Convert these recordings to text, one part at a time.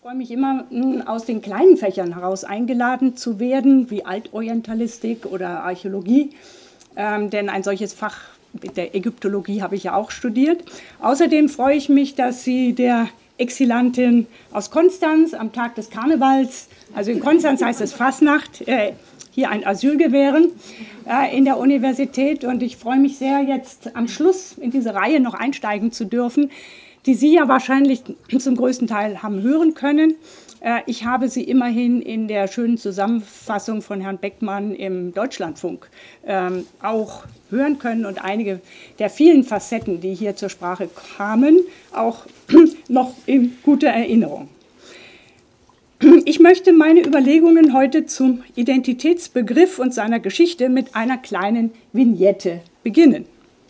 Ich freue mich immer, aus den kleinen Fächern heraus eingeladen zu werden, wie Altorientalistik oder Archäologie, denn ein solches Fach der Ägyptologie habe ich ja auch studiert. Außerdem freue ich mich, dass Sie der Exilantin aus Konstanz am Tag des Karnevals, also in Konstanz heißt es Fasnacht, hier ein Asyl gewähren in der Universität. Und ich freue mich sehr, jetzt am Schluss in diese Reihe noch einsteigen zu dürfen, die Sie ja wahrscheinlich zum größten Teil haben hören können. Ich habe sie immerhin in der schönen Zusammenfassung von Herrn Beckmann im Deutschlandfunk auch hören können und einige der vielen Facetten, die hier zur Sprache kamen, auch noch in guter Erinnerung. Ich möchte meine Überlegungen heute zum Identitätsbegriff und seiner Geschichte mit einer kleinen Vignette beginnen.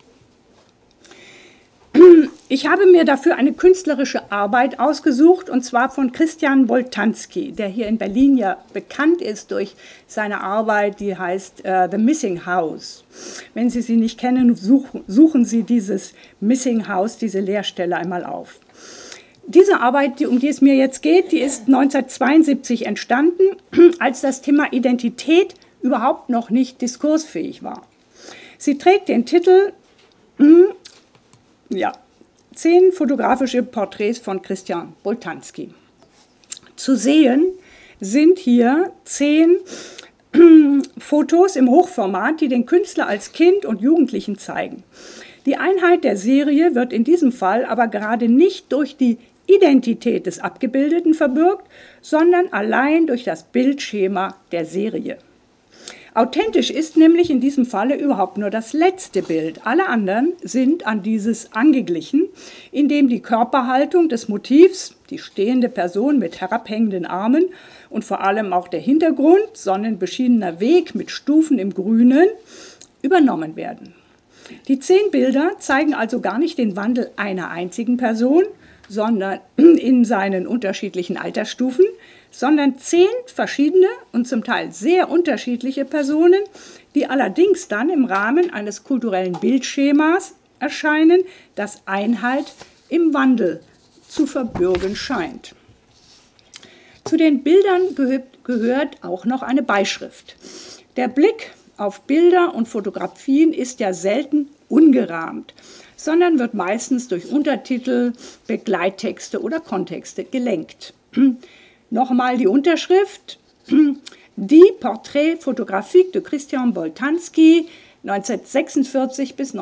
Ich habe mir dafür eine künstlerische Arbeit ausgesucht, und zwar von Christian Boltanski, der hier in Berlin ja bekannt ist durch seine Arbeit, die heißt The Missing House. Wenn Sie sie nicht kennen, suchen Sie dieses Missing House, diese Leerstelle einmal auf. Diese Arbeit, um die es mir jetzt geht, die ist 1972 entstanden, als das Thema Identität überhaupt noch nicht diskursfähig war. Sie trägt den Titel 10 fotografische Porträts von Christian Boltanski. Zu sehen sind hier 10 Fotos im Hochformat, die den Künstler als Kind und Jugendlichen zeigen. Die Einheit der Serie wird in diesem Fall aber gerade nicht durch die Identität des Abgebildeten verbürgt, sondern allein durch das Bildschema der Serie. Authentisch ist nämlich in diesem Falle überhaupt nur das letzte Bild. Alle anderen sind an dieses angeglichen, indem die Körperhaltung des Motivs, die stehende Person mit herabhängenden Armen und vor allem auch der Hintergrund, sonnenbeschienener Weg mit Stufen im Grünen, übernommen werden. Die 10 Bilder zeigen also gar nicht den Wandel einer einzigen Person, sondern in seinen unterschiedlichen Altersstufen, sondern 10 verschiedene und zum Teil sehr unterschiedliche Personen, die allerdings dann im Rahmen eines kulturellen Bildschemas erscheinen, das Einheit im Wandel zu verbürgen scheint. Zu den Bildern gehört auch noch eine Beischrift. Der Blick auf Bilder und Fotografien ist ja selten ungerahmt, sondern wird meistens durch Untertitel, Begleittexte oder Kontexte gelenkt. Nochmal die Unterschrift, die Portrait photographique de Christian Boltanski 1946 bis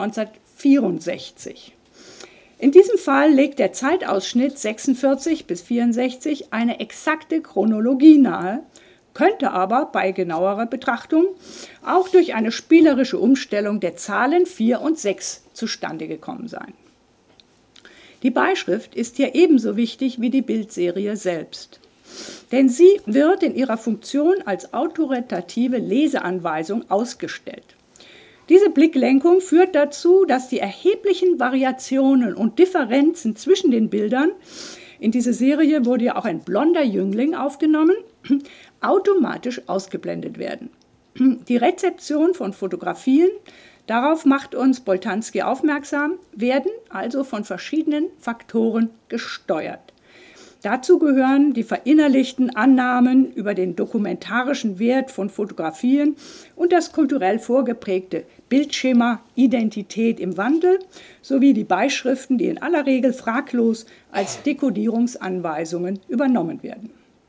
1964. In diesem Fall legt der Zeitausschnitt 46 bis 64 eine exakte Chronologie nahe, könnte aber bei genauerer Betrachtung auch durch eine spielerische Umstellung der Zahlen 4 und 6 zustande gekommen sein. Die Beischrift ist hier ebenso wichtig wie die Bildserie selbst. Denn sie wird in ihrer Funktion als autoritative Leseanweisung ausgestellt. Diese Blicklenkung führt dazu, dass die erheblichen Variationen und Differenzen zwischen den Bildern, in diese Serie wurde ja auch ein blonder Jüngling aufgenommen, automatisch ausgeblendet werden. Die Rezeption von Fotografien, darauf macht uns Boltanski aufmerksam, werden also von verschiedenen Faktoren gesteuert. Dazu gehören die verinnerlichten Annahmen über den dokumentarischen Wert von Fotografien und das kulturell vorgeprägte Bildschema Identität im Wandel sowie die Beischriften, die in aller Regel fraglos als Dekodierungsanweisungen übernommen werden.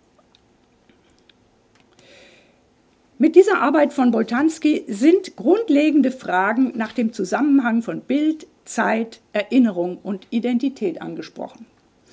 Mit dieser Arbeit von Boltanski sind grundlegende Fragen nach dem Zusammenhang von Bild, Zeit, Erinnerung und Identität angesprochen.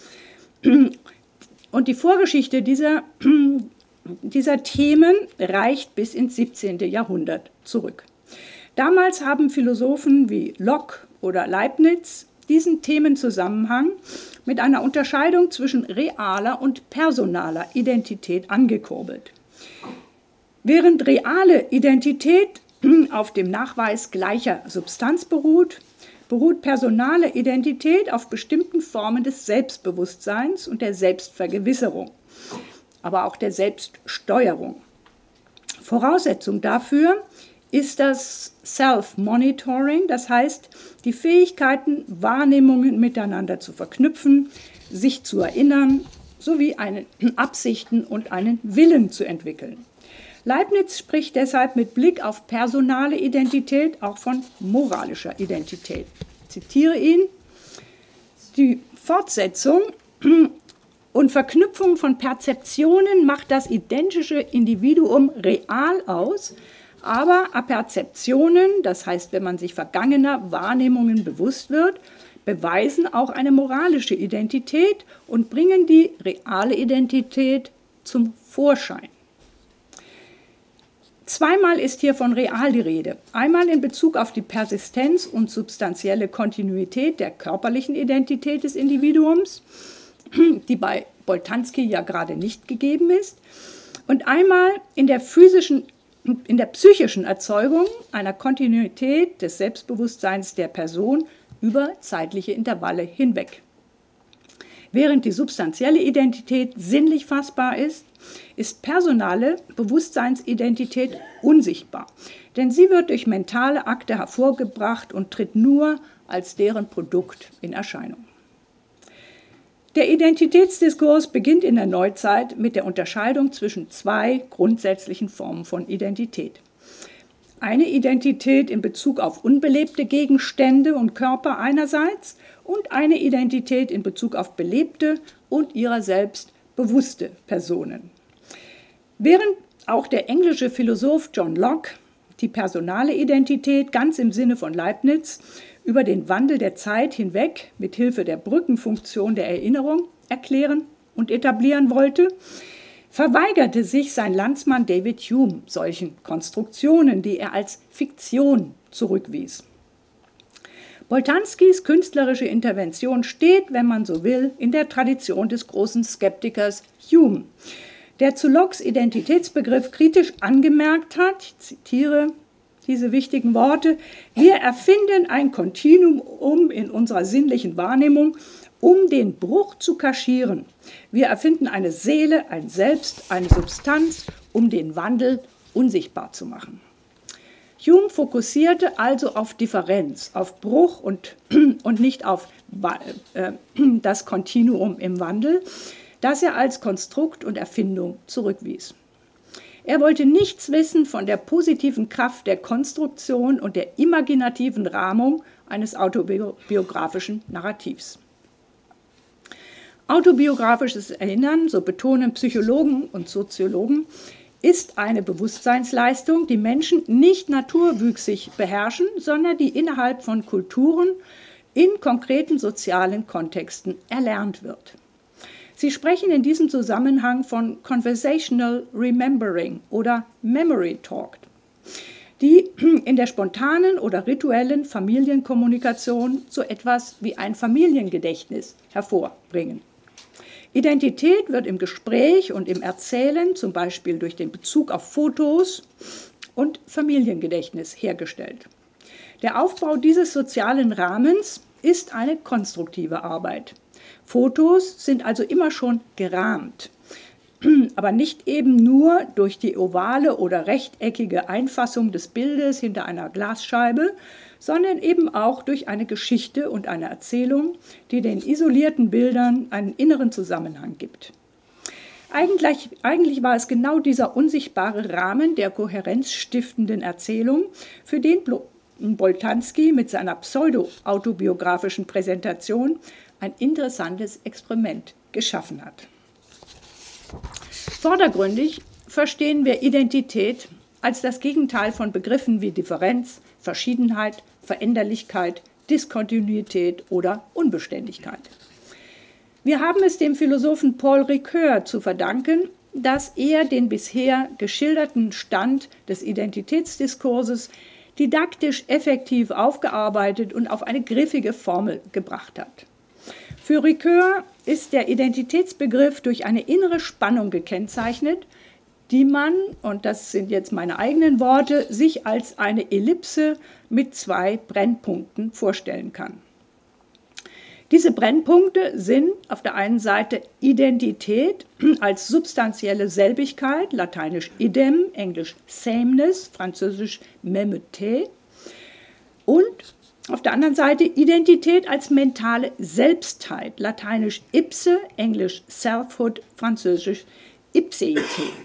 Und die Vorgeschichte dieser Themen reicht bis ins 17. Jahrhundert zurück. Damals haben Philosophen wie Locke oder Leibniz diesen Themenzusammenhang mit einer Unterscheidung zwischen realer und personaler Identität angekurbelt. Während reale Identität auf dem Nachweis gleicher Substanz beruht personale Identität auf bestimmten Formen des Selbstbewusstseins und der Selbstvergewisserung, aber auch der Selbststeuerung. Voraussetzung dafür ist das Self-Monitoring, das heißt, die Fähigkeiten, Wahrnehmungen miteinander zu verknüpfen, sich zu erinnern, sowie Absichten und einen Willen zu entwickeln. Leibniz spricht deshalb mit Blick auf personale Identität auch von moralischer Identität. Ich zitiere ihn: Die Fortsetzung und Verknüpfung von Perzeptionen macht das identische Individuum real aus, aber Aperzeptionen, das heißt, wenn man sich vergangener Wahrnehmungen bewusst wird, beweisen auch eine moralische Identität und bringen die reale Identität zum Vorschein. Zweimal ist hier von real die Rede. Einmal in Bezug auf die Persistenz und substanzielle Kontinuität der körperlichen Identität des Individuums, die bei Boltanski ja gerade nicht gegeben ist, und einmal in der psychischen Erzeugung einer Kontinuität des Selbstbewusstseins der Person über zeitliche Intervalle hinweg. Während die substanzielle Identität sinnlich fassbar ist, ist personale Bewusstseinsidentität unsichtbar, denn sie wird durch mentale Akte hervorgebracht und tritt nur als deren Produkt in Erscheinung. Der Identitätsdiskurs beginnt in der Neuzeit mit der Unterscheidung zwischen zwei grundsätzlichen Formen von Identität. Eine Identität in Bezug auf unbelebte Gegenstände und Körper einerseits und eine Identität in Bezug auf belebte und ihrer selbst bewusste Personen. Während auch der englische Philosoph John Locke die personale Identität ganz im Sinne von Leibniz über den Wandel der Zeit hinweg mit Hilfe der Brückenfunktion der Erinnerung erklären und etablieren wollte, verweigerte sich sein Landsmann David Hume solchen Konstruktionen, die er als Fiktion zurückwies. Boltanskis künstlerische Intervention steht, wenn man so will, in der Tradition des großen Skeptikers Hume, der zu Lockes Identitätsbegriff kritisch angemerkt hat, ich zitiere diese wichtigen Worte: Wir erfinden ein Kontinuum in unserer sinnlichen Wahrnehmung, um den Bruch zu kaschieren. Wir erfinden eine Seele, ein Selbst, eine Substanz, um den Wandel unsichtbar zu machen. Hume fokussierte also auf Differenz, auf Bruch und nicht auf das Kontinuum im Wandel, das er als Konstrukt und Erfindung zurückwies. Er wollte nichts wissen von der positiven Kraft der Konstruktion und der imaginativen Rahmung eines autobiografischen Narrativs. Autobiografisches Erinnern, so betonen Psychologen und Soziologen, ist eine Bewusstseinsleistung, die Menschen nicht naturwüchsig beherrschen, sondern die innerhalb von Kulturen in konkreten sozialen Kontexten erlernt wird. Sie sprechen in diesem Zusammenhang von Conversational Remembering oder Memory Talk, die in der spontanen oder rituellen Familienkommunikation so etwas wie ein Familiengedächtnis hervorbringen. Identität wird im Gespräch und im Erzählen, zum Beispiel durch den Bezug auf Fotos und Familiengedächtnis, hergestellt. Der Aufbau dieses sozialen Rahmens ist eine konstruktive Arbeit. Fotos sind also immer schon gerahmt, aber nicht eben nur durch die ovale oder rechteckige Einfassung des Bildes hinter einer Glasscheibe, sondern eben auch durch eine Geschichte und eine Erzählung, die den isolierten Bildern einen inneren Zusammenhang gibt. Eigentlich war es genau dieser unsichtbare Rahmen der kohärenzstiftenden Erzählung, für den Boltanski mit seiner pseudo-autobiografischen Präsentation ein interessantes Experiment geschaffen hat. Vordergründig verstehen wir Identität als das Gegenteil von Begriffen wie Differenz, Verschiedenheit, Veränderlichkeit, Diskontinuität oder Unbeständigkeit. Wir haben es dem Philosophen Paul Ricoeur zu verdanken, dass er den bisher geschilderten Stand des Identitätsdiskurses didaktisch effektiv aufgearbeitet und auf eine griffige Formel gebracht hat. Für Ricoeur ist der Identitätsbegriff durch eine innere Spannung gekennzeichnet, die man, und das sind jetzt meine eigenen Worte, sich als eine Ellipse mit zwei Brennpunkten vorstellen kann. Diese Brennpunkte sind auf der einen Seite Identität als substanzielle Selbigkeit, lateinisch idem, englisch sameness, französisch memete, und Auf der anderen Seite Identität als mentale Selbstheit, lateinisch ipse, englisch selfhood, französisch ipseité.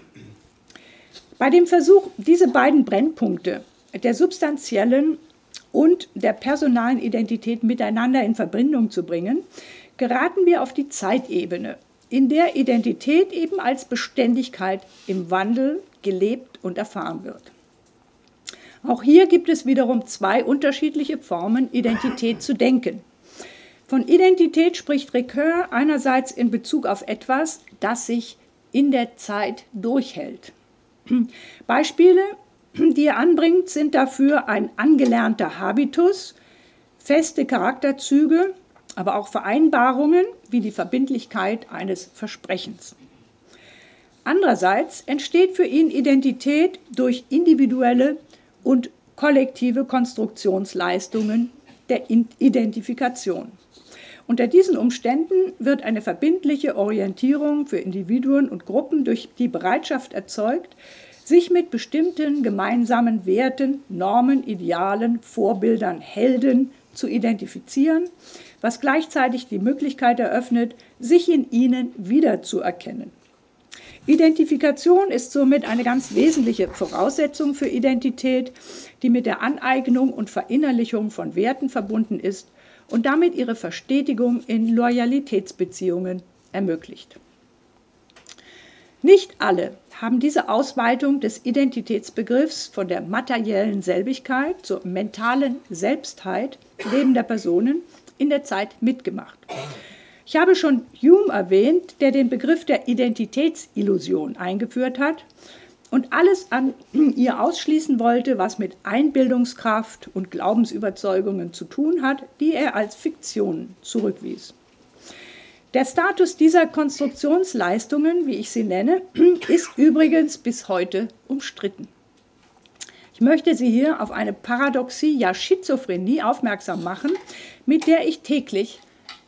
Bei dem Versuch, diese beiden Brennpunkte der substanziellen und der personalen Identität miteinander in Verbindung zu bringen, geraten wir auf die Zeitebene, in der Identität eben als Beständigkeit im Wandel gelebt und erfahren wird. Auch hier gibt es wiederum zwei unterschiedliche Formen, Identität zu denken. Von Identität spricht Ricoeur einerseits in Bezug auf etwas, das sich in der Zeit durchhält. Beispiele, die er anbringt, sind dafür ein angelernter Habitus, feste Charakterzüge, aber auch Vereinbarungen wie die Verbindlichkeit eines Versprechens. Andererseits entsteht für ihn Identität durch individuelle und kollektive Konstruktionsleistungen der Identifikation. Unter diesen Umständen wird eine verbindliche Orientierung für Individuen und Gruppen durch die Bereitschaft erzeugt, sich mit bestimmten gemeinsamen Werten, Normen, Idealen, Vorbildern, Helden zu identifizieren, was gleichzeitig die Möglichkeit eröffnet, sich in ihnen wiederzuerkennen. Identifikation ist somit eine ganz wesentliche Voraussetzung für Identität, die mit der Aneignung und Verinnerlichung von Werten verbunden ist und damit ihre Verstetigung in Loyalitätsbeziehungen ermöglicht. Nicht alle haben diese Ausweitung des Identitätsbegriffs von der materiellen Selbigkeit zur mentalen Selbstheit lebender Personen in der Zeit mitgemacht. Ich habe schon Hume erwähnt, der den Begriff der Identitätsillusion eingeführt hat und alles an ihr ausschließen wollte, was mit Einbildungskraft und Glaubensüberzeugungen zu tun hat, die er als Fiktionen zurückwies. Der Status dieser Konstruktionsleistungen, wie ich sie nenne, ist übrigens bis heute umstritten. Ich möchte Sie hier auf eine Paradoxie, ja Schizophrenie aufmerksam machen, mit der ich täglich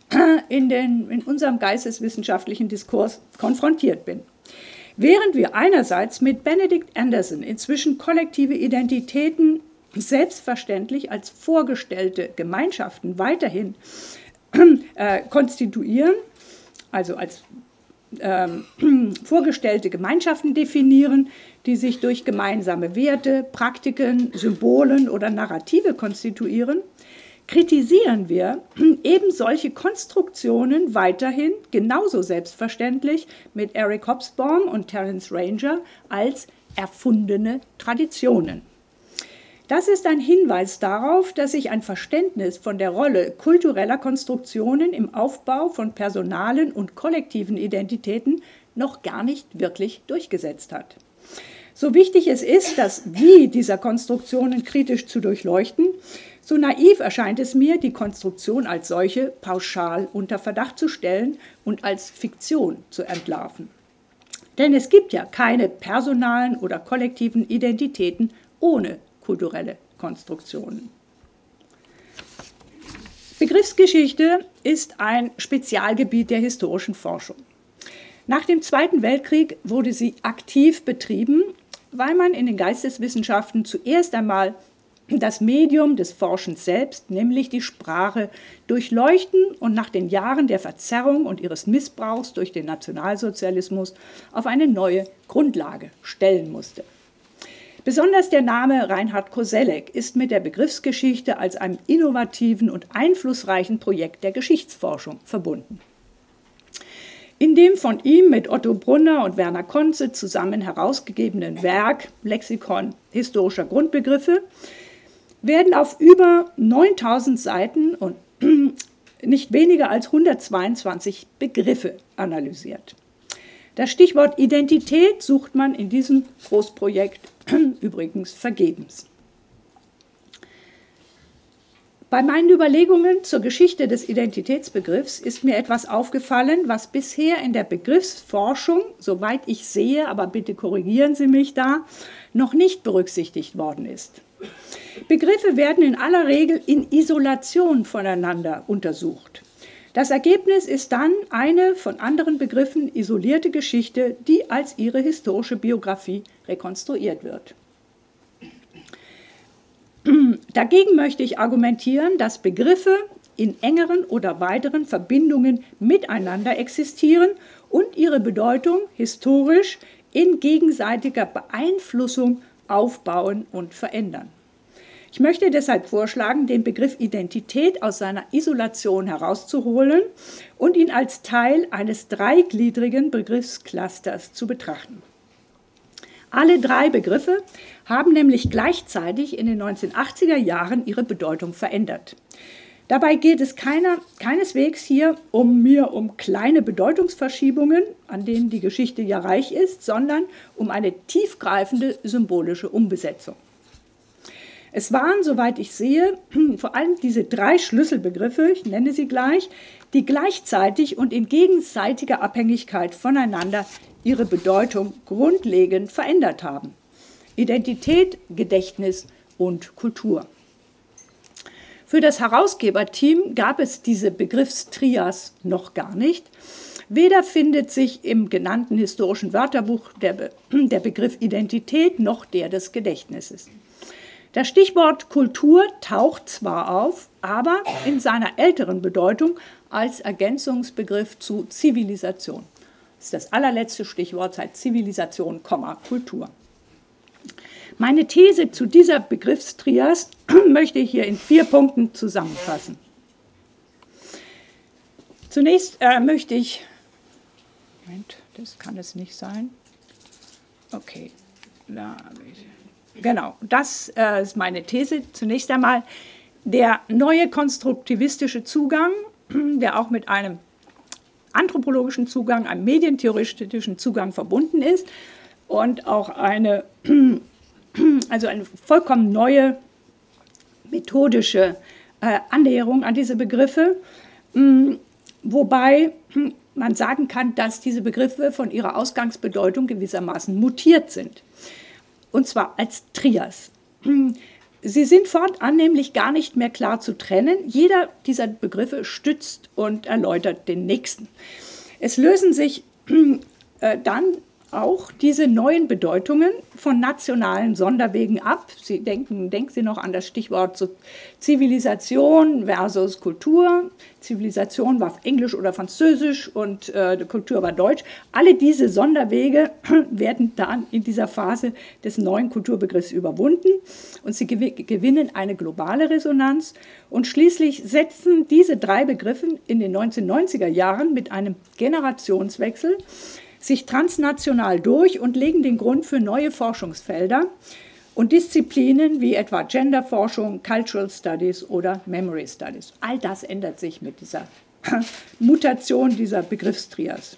in unserem geisteswissenschaftlichen Diskurs konfrontiert bin. Während wir einerseits mit Benedict Anderson inzwischen kollektive Identitäten selbstverständlich als vorgestellte Gemeinschaften weiterhin konstituieren, also als vorgestellte Gemeinschaften definieren, die sich durch gemeinsame Werte, Praktiken, Symbolen oder Narrative konstituieren, kritisieren wir eben solche Konstruktionen weiterhin genauso selbstverständlich mit Eric Hobsbawm und Terence Ranger als erfundene Traditionen. Das ist ein Hinweis darauf, dass sich ein Verständnis von der Rolle kultureller Konstruktionen im Aufbau von personalen und kollektiven Identitäten noch nicht wirklich durchgesetzt hat. So wichtig es ist, das Wie dieser Konstruktionen kritisch zu durchleuchten, so naiv erscheint es mir, die Konstruktion als solche pauschal unter Verdacht zu stellen und als Fiktion zu entlarven. Denn es gibt ja keine personalen oder kollektiven Identitäten ohne kulturelle Konstruktionen. Begriffsgeschichte ist ein Spezialgebiet der historischen Forschung. Nach dem Zweiten Weltkrieg wurde sie aktiv betrieben, weil man in den Geisteswissenschaften zuerst einmal das Medium des Forschens selbst, nämlich die Sprache, durchleuchten und nach den Jahren der Verzerrung und ihres Missbrauchs durch den Nationalsozialismus auf eine neue Grundlage stellen musste. Besonders der Name Reinhard Koselleck ist mit der Begriffsgeschichte als einem innovativen und einflussreichen Projekt der Geschichtsforschung verbunden. In dem von ihm mit Otto Brunner und Werner Konze zusammen herausgegebenen Werk Lexikon historischer Grundbegriffe werden auf über 9000 Seiten und nicht weniger als 122 Begriffe analysiert. Das Stichwort Identität sucht man in diesem Großprojekt übrigens vergebens. Bei meinen Überlegungen zur Geschichte des Identitätsbegriffs ist mir etwas aufgefallen, was bisher in der Begriffsforschung, soweit ich sehe, aber bitte korrigieren Sie mich da, noch nicht berücksichtigt worden ist. Begriffe werden in aller Regel in Isolation voneinander untersucht. Das Ergebnis ist dann eine von anderen Begriffen isolierte Geschichte, die als ihre historische Biografie rekonstruiert wird. Dagegen möchte ich argumentieren, dass Begriffe in engeren oder weiteren Verbindungen miteinander existieren und ihre Bedeutung historisch in gegenseitiger Beeinflussung aufbauen und verändern. Ich möchte deshalb vorschlagen, den Begriff Identität aus seiner Isolation herauszuholen und ihn als Teil eines dreigliedrigen Begriffsclusters zu betrachten. Alle drei Begriffe haben nämlich gleichzeitig in den 1980er Jahren ihre Bedeutung verändert. Dabei geht es keineswegs hier um kleine Bedeutungsverschiebungen, an denen die Geschichte ja reich ist, sondern um eine tiefgreifende symbolische Umbesetzung. Es waren, soweit ich sehe, vor allem diese drei Schlüsselbegriffe, ich nenne sie gleich, die gleichzeitig und in gegenseitiger Abhängigkeit voneinander ihre Bedeutung grundlegend verändert haben. Identität, Gedächtnis und Kultur. Für das Herausgeberteam gab es diese Begriffstrias noch gar nicht. Weder findet sich im genannten historischen Wörterbuch der Begriff Identität noch der des Gedächtnisses. Das Stichwort Kultur taucht zwar auf, aber in seiner älteren Bedeutung als Ergänzungsbegriff zu Zivilisation. Das ist das allerletzte Stichwort seit Zivilisation, Kultur. Meine These zu dieser Begriffstrias möchte ich hier in 4 Punkten zusammenfassen. Zunächst möchte ich, Moment, das kann es nicht sein. Okay, da habe ich. Genau, das ist meine These. Zunächst einmal der neue konstruktivistische Zugang, der auch mit einem anthropologischen Zugang, einem medientheoretischen Zugang verbunden ist und auch eine vollkommen neue methodische Annäherung an diese Begriffe, wobei man sagen kann, dass diese Begriffe von ihrer Ausgangsbedeutung gewissermaßen mutiert sind. Und zwar als Trias. Sie sind fortan nämlich gar nicht mehr klar zu trennen. Jeder dieser Begriffe stützt und erläutert den nächsten. Es lösen sich dann auch diese neuen Bedeutungen von nationalen Sonderwegen ab. Denken Sie noch an das Stichwort Zivilisation versus Kultur. Zivilisation war Englisch oder Französisch und Kultur war Deutsch. Alle diese Sonderwege werden dann in dieser Phase des neuen Kulturbegriffs überwunden und sie gewinnen eine globale Resonanz. Und schließlich setzen diese drei Begriffe in den 1990er Jahren mit einem Generationswechsel sich transnational durch und legen den Grund für neue Forschungsfelder und Disziplinen wie etwa Genderforschung, Cultural Studies oder Memory Studies. All das ändert sich mit dieser Mutation dieser Begriffstrias.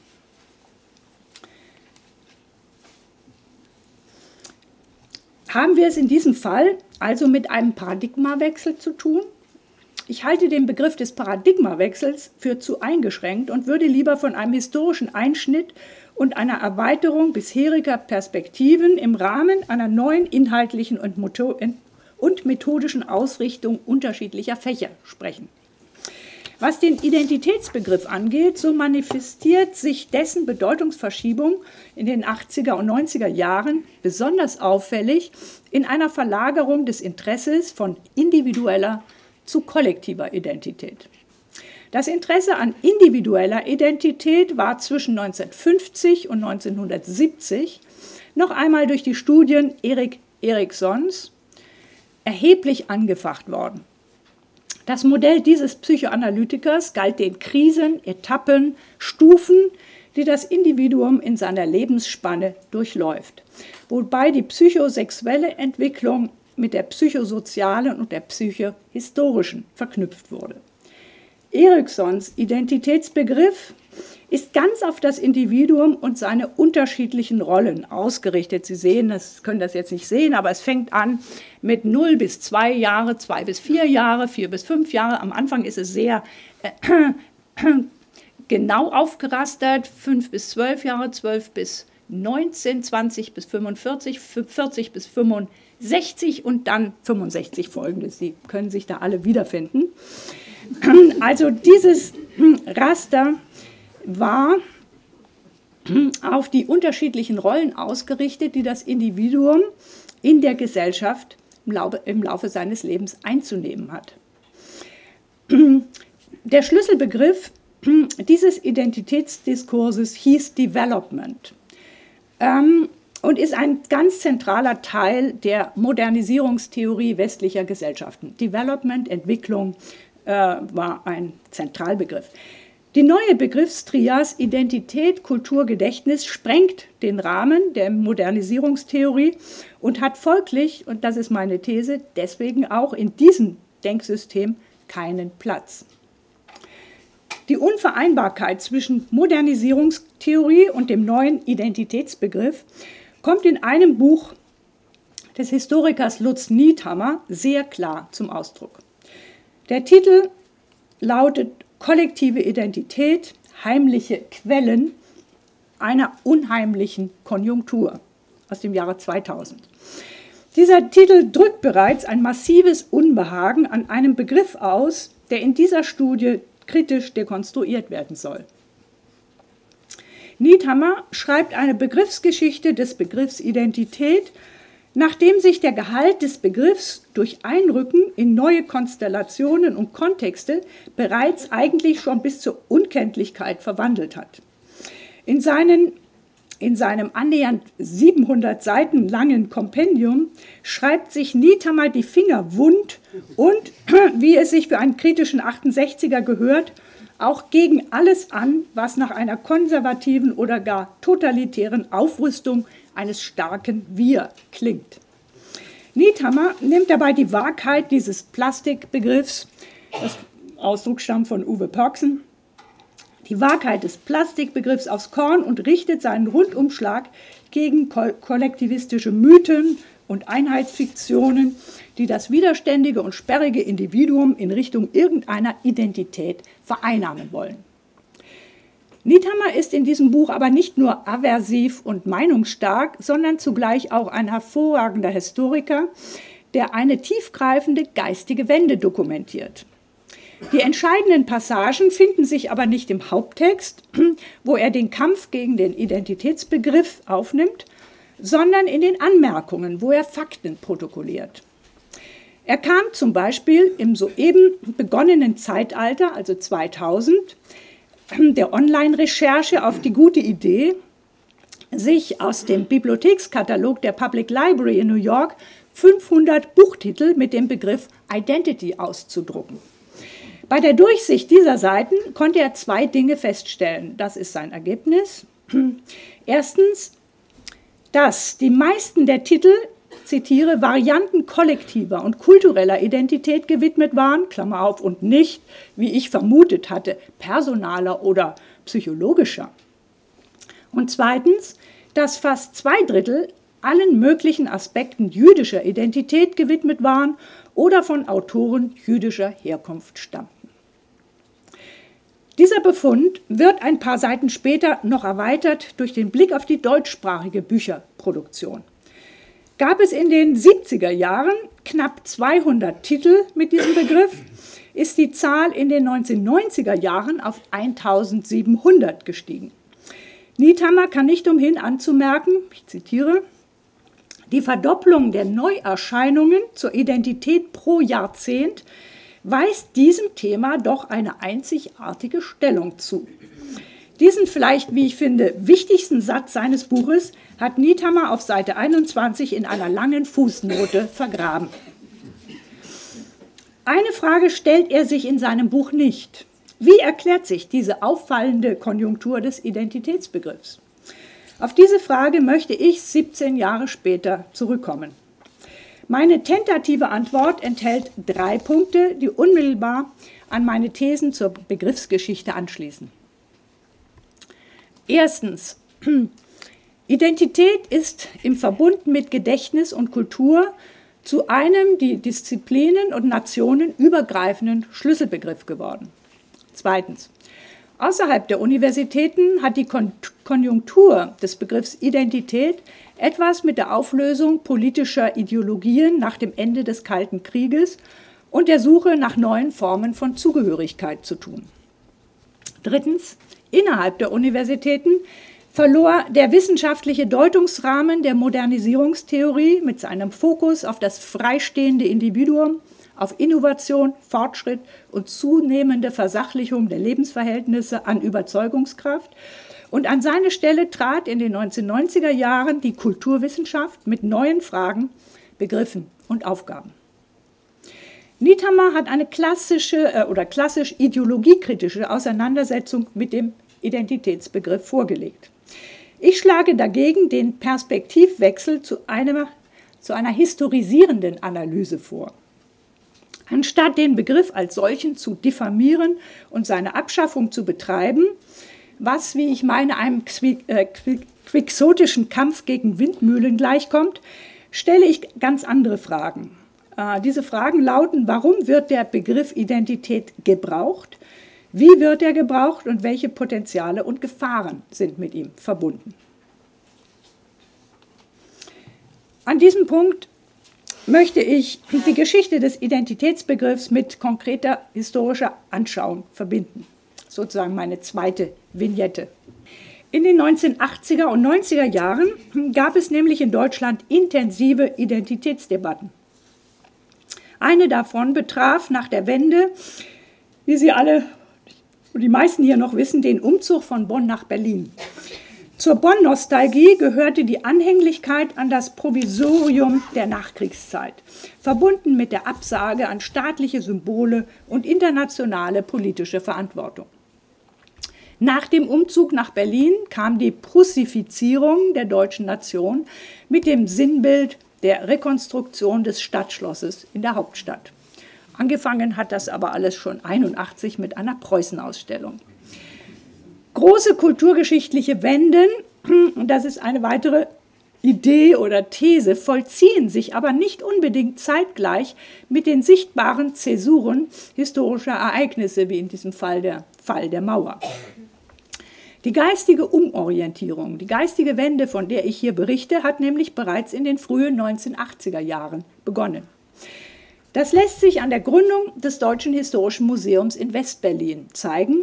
Haben wir es in diesem Fall also mit einem Paradigmawechsel zu tun? Ich halte den Begriff des Paradigmawechsels für zu eingeschränkt und würde lieber von einem historischen Einschnitt und einer Erweiterung bisheriger Perspektiven im Rahmen einer neuen inhaltlichen und methodischen Ausrichtung unterschiedlicher Fächer sprechen. Was den Identitätsbegriff angeht, so manifestiert sich dessen Bedeutungsverschiebung in den 80er und 90er Jahren besonders auffällig in einer Verlagerung des Interesses von individueller zu kollektiver Identität. Das Interesse an individueller Identität war zwischen 1950 und 1970 noch einmal durch die Studien Erik Eriksons erheblich angefacht worden. Das Modell dieses Psychoanalytikers galt den Krisen, Etappen, Stufen, die das Individuum in seiner Lebensspanne durchläuft, wobei die psychosexuelle Entwicklung mit der psychosozialen und der psychohistorischen verknüpft wurde. Eriksons Identitätsbegriff ist ganz auf das Individuum und seine unterschiedlichen Rollen ausgerichtet. Sie können das jetzt nicht sehen, aber es fängt an mit 0 bis 2 Jahre, 2 bis 4 Jahre, 4 bis 5 Jahre. Am Anfang ist es sehr genau aufgerastert, 5 bis 12 Jahre, 12 bis 19, 20 bis 45, 40 bis 65 und dann 65 folgende. Sie können sich da alle wiederfinden. Also dieses Raster war auf die unterschiedlichen Rollen ausgerichtet, die das Individuum in der Gesellschaft im Laufe seines Lebens einzunehmen hat. Der Schlüsselbegriff dieses Identitätsdiskurses hieß Development und ist ein ganz zentraler Teil der Modernisierungstheorie westlicher Gesellschaften. Development, Entwicklung war ein Zentralbegriff. Die neue Begriffstrias Identität, Kultur, Gedächtnis sprengt den Rahmen der Modernisierungstheorie und hat folglich, und das ist meine These, deswegen auch in diesem Denksystem keinen Platz. Die Unvereinbarkeit zwischen Modernisierungstheorie und dem neuen Identitätsbegriff kommt in einem Buch des Historikers Lutz Niethammer sehr klar zum Ausdruck. Der Titel lautet Kollektive Identität, heimliche Quellen einer unheimlichen Konjunktur aus dem Jahre 2000. Dieser Titel drückt bereits ein massives Unbehagen an einem Begriff aus, der in dieser Studie kritisch dekonstruiert werden soll. Niethammer schreibt eine Begriffsgeschichte des Begriffs Identität, nachdem sich der Gehalt des Begriffs durch Einrücken in neue Konstellationen und Kontexte bereits eigentlich schon bis zur Unkenntlichkeit verwandelt hat. In seinem annähernd 700 Seiten langen Kompendium schreibt sich Niethammer die Finger wund und, wie es sich für einen kritischen 68er gehört, auch gegen alles an, was nach einer konservativen oder gar totalitären Aufrüstung eines starken Wir klingt. Niethammer nimmt dabei die Wahrheit dieses Plastikbegriffs, das Ausdruck stammt von Uwe Pörksen, die Wahrheit des Plastikbegriffs aufs Korn und richtet seinen Rundumschlag gegen kollektivistische Mythen und Einheitsfiktionen, die das widerständige und sperrige Individuum in Richtung irgendeiner Identität vereinnahmen wollen. Niethammer ist in diesem Buch aber nicht nur aversiv und meinungsstark, sondern zugleich auch ein hervorragender Historiker, der eine tiefgreifende geistige Wende dokumentiert. Die entscheidenden Passagen finden sich aber nicht im Haupttext, wo er den Kampf gegen den Identitätsbegriff aufnimmt, sondern in den Anmerkungen, wo er Fakten protokolliert. Er kam zum Beispiel im soeben begonnenen Zeitalter, also 2000, der Online-Recherche auf die gute Idee, sich aus dem Bibliothekskatalog der Public Library in New York 500 Buchtitel mit dem Begriff Identity auszudrucken. Bei der Durchsicht dieser Seiten konnte er zwei Dinge feststellen. Das ist sein Ergebnis. Erstens, dass die meisten der Titel, zitiere, Varianten kollektiver und kultureller Identität gewidmet waren, Klammer auf, und nicht, wie ich vermutet hatte, personaler oder psychologischer. Und zweitens, dass fast 2/3 allen möglichen Aspekten jüdischer Identität gewidmet waren oder von Autoren jüdischer Herkunft stammten. Dieser Befund wird ein paar Seiten später noch erweitert durch den Blick auf die deutschsprachige Bücherproduktion. Gab es in den 70er Jahren knapp 200 Titel mit diesem Begriff, ist die Zahl in den 1990er Jahren auf 1700 gestiegen. Niethammer kann nicht umhin anzumerken, ich zitiere, die Verdopplung der Neuerscheinungen zur Identität pro Jahrzehnt weist diesem Thema doch eine einzigartige Stellung zu. Diesen vielleicht, wie ich finde, wichtigsten Satz seines Buches hat Niethammer auf Seite 21 in einer langen Fußnote vergraben. Eine Frage stellt er sich in seinem Buch nicht. Wie erklärt sich diese auffallende Konjunktur des Identitätsbegriffs? Auf diese Frage möchte ich 17 Jahre später zurückkommen. Meine tentative Antwort enthält 3 Punkte, die unmittelbar an meine Thesen zur Begriffsgeschichte anschließen. Erstens, Identität ist im Verbund mit Gedächtnis und Kultur zu einem die Disziplinen und Nationen übergreifenden Schlüsselbegriff geworden. Zweitens, außerhalb der Universitäten hat die Konjunktur des Begriffs Identität etwas mit der Auflösung politischer Ideologien nach dem Ende des Kalten Krieges und der Suche nach neuen Formen von Zugehörigkeit zu tun. Drittens, innerhalb der Universitäten verlor der wissenschaftliche Deutungsrahmen der Modernisierungstheorie mit seinem Fokus auf das freistehende Individuum, auf Innovation, Fortschritt und zunehmende Versachlichung der Lebensverhältnisse an Überzeugungskraft. Und an seine Stelle trat in den 1990er Jahren die Kulturwissenschaft mit neuen Fragen, Begriffen und Aufgaben. Niethammer hat eine klassisch ideologiekritische Auseinandersetzung mit dem Identitätsbegriff vorgelegt. Ich schlage dagegen den Perspektivwechsel zu einer historisierenden Analyse vor. Anstatt den Begriff als solchen zu diffamieren und seine Abschaffung zu betreiben, was, wie ich meine, einem quixotischen Kampf gegen Windmühlen gleichkommt, stelle ich ganz andere Fragen. Diese Fragen lauten: Warum wird der Begriff Identität gebraucht? Wie wird er gebraucht und welche Potenziale und Gefahren sind mit ihm verbunden? An diesem Punkt möchte ich die Geschichte des Identitätsbegriffs mit konkreter historischer Anschauung verbinden. Sozusagen meine zweite Vignette. In den 1980er und 90er Jahren gab es nämlich in Deutschland intensive Identitätsdebatten. Eine davon betraf nach der Wende, wie Sie alle, die meisten hier noch wissen, den Umzug von Bonn nach Berlin. Zur Bonn-Nostalgie gehörte die Anhänglichkeit an das Provisorium der Nachkriegszeit, verbunden mit der Absage an staatliche Symbole und internationale politische Verantwortung. Nach dem Umzug nach Berlin kam die Prussifizierung der deutschen Nation mit dem Sinnbild der Rekonstruktion des Stadtschlosses in der Hauptstadt. Angefangen hat das aber alles schon 1981 mit einer Preußenausstellung. Große kulturgeschichtliche Wenden, und das ist eine weitere Idee oder These, vollziehen sich aber nicht unbedingt zeitgleich mit den sichtbaren Zäsuren historischer Ereignisse, wie in diesem Fall der Fall der Mauer. Die geistige Umorientierung, die geistige Wende, von der ich hier berichte, hat nämlich bereits in den frühen 1980er Jahren begonnen. Das lässt sich an der Gründung des Deutschen Historischen Museums in West-Berlin zeigen,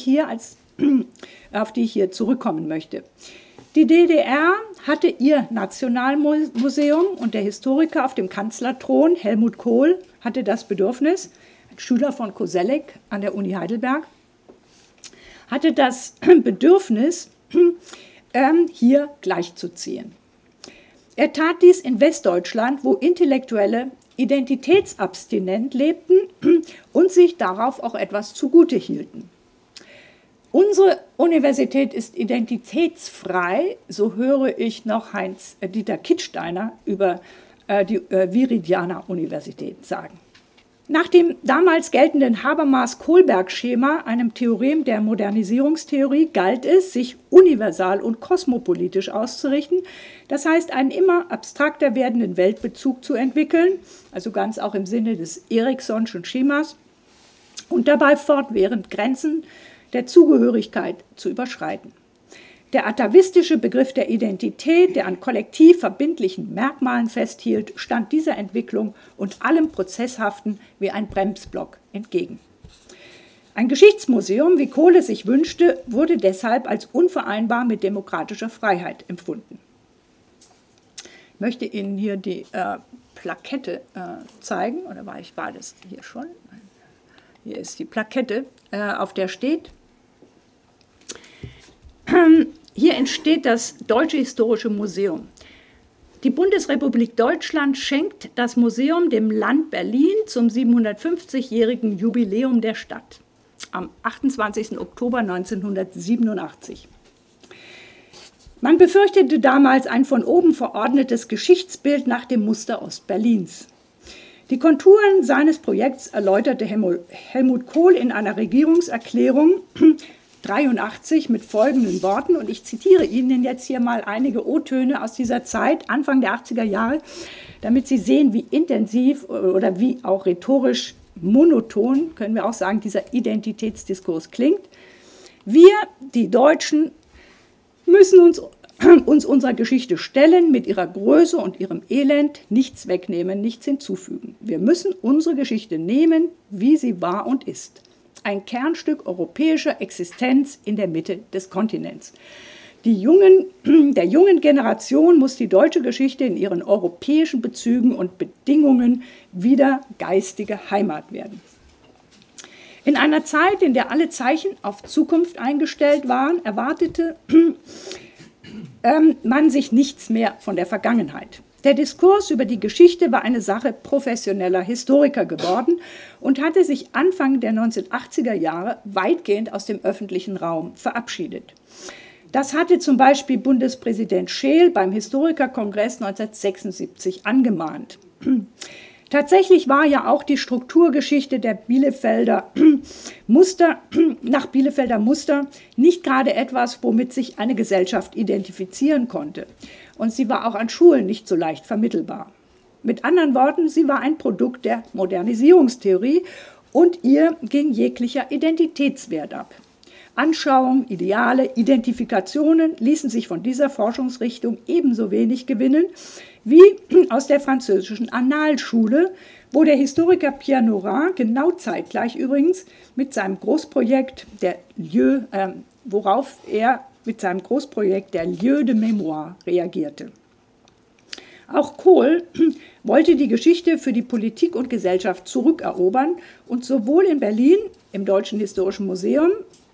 auf die ich hier zurückkommen möchte. Die DDR hatte ihr Nationalmuseum und der Historiker auf dem Kanzlerthron, Helmut Kohl, hatte das Bedürfnis, ein Schüler von Koselleck an der Uni Heidelberg, hatte das Bedürfnis, hier gleichzuziehen. Er tat dies in Westdeutschland, wo Intellektuelle identitätsabstinent lebten und sich darauf auch etwas zugute hielten. Unsere Universität ist identitätsfrei, so höre ich noch Heinz-Dieter Kittsteiner über die Viridiana-Universität sagen. Nach dem damals geltenden Habermas-Kohlberg-Schema, einem Theorem der Modernisierungstheorie, galt es, sich universal und kosmopolitisch auszurichten, das heißt, einen immer abstrakter werdenden Weltbezug zu entwickeln, also ganz auch im Sinne des Eriksonschen Schemas, und dabei fortwährend Grenzen der Zugehörigkeit zu überschreiten. Der atavistische Begriff der Identität, der an kollektiv verbindlichen Merkmalen festhielt, stand dieser Entwicklung und allem Prozesshaften wie ein Bremsblock entgegen. Ein Geschichtsmuseum, wie Kohl es sich wünschte, wurde deshalb als unvereinbar mit demokratischer Freiheit empfunden. Ich möchte Ihnen hier die Plakette zeigen, oder war das hier schon? Hier ist die Plakette, auf der steht: Hier entsteht das Deutsche Historische Museum. Die Bundesrepublik Deutschland schenkt das Museum dem Land Berlin zum 750-jährigen Jubiläum der Stadt am 28. Oktober 1987. Man befürchtete damals ein von oben verordnetes Geschichtsbild nach dem Muster Ostberlins. Die Konturen seines Projekts erläuterte Helmut Kohl in einer Regierungserklärung 1983 mit folgenden Worten, und ich zitiere Ihnen jetzt hier mal einige O-Töne aus dieser Zeit, Anfang der 80er Jahre, damit Sie sehen, wie intensiv oder wie auch rhetorisch monoton, können wir auch sagen, dieser Identitätsdiskurs klingt. Wir, die Deutschen, müssen uns unserer Geschichte stellen, mit ihrer Größe und ihrem Elend, nichts wegnehmen, nichts hinzufügen. Wir müssen unsere Geschichte nehmen, wie sie war und ist. Ein Kernstück europäischer Existenz in der Mitte des Kontinents. Der jungen Generation muss die deutsche Geschichte in ihren europäischen Bezügen und Bedingungen wieder geistige Heimat werden. In einer Zeit, in der alle Zeichen auf Zukunft eingestellt waren, erwartete man sich nichts mehr von der Vergangenheit. Der Diskurs über die Geschichte war eine Sache professioneller Historiker geworden und hatte sich Anfang der 1980er Jahre weitgehend aus dem öffentlichen Raum verabschiedet. Das hatte zum Beispiel Bundespräsident Scheel beim Historikerkongress 1976 angemahnt. Tatsächlich war ja auch die Strukturgeschichte der Bielefelder nach Bielefelder Muster nicht gerade etwas, womit sich eine Gesellschaft identifizieren konnte. Und sie war auch an Schulen nicht so leicht vermittelbar. Mit anderen Worten, sie war ein Produkt der Modernisierungstheorie und ihr ging jeglicher Identitätswert ab. Anschauungen, Ideale, Identifikationen ließen sich von dieser Forschungsrichtung ebenso wenig gewinnen wie aus der französischen Annalschule, wo der Historiker Pierre Nora genau zeitgleich übrigens mit seinem Großprojekt der Lieu de Mémoire reagierte. Auch Kohl wollte die Geschichte für die Politik und Gesellschaft zurückerobern und sowohl in Berlin im Deutschen Historischen Museum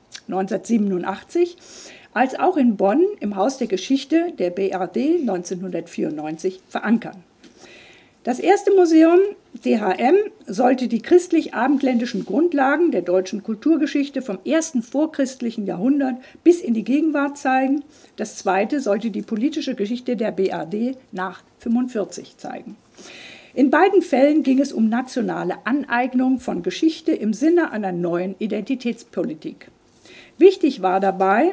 1987 als auch in Bonn im Haus der Geschichte der BRD 1994 verankern. Das erste Museum, DHM, sollte die christlich-abendländischen Grundlagen der deutschen Kulturgeschichte vom ersten vorchristlichen Jahrhundert bis in die Gegenwart zeigen. Das zweite sollte die politische Geschichte der BRD nach 1945 zeigen. In beiden Fällen ging es um nationale Aneignung von Geschichte im Sinne einer neuen Identitätspolitik. Wichtig war dabei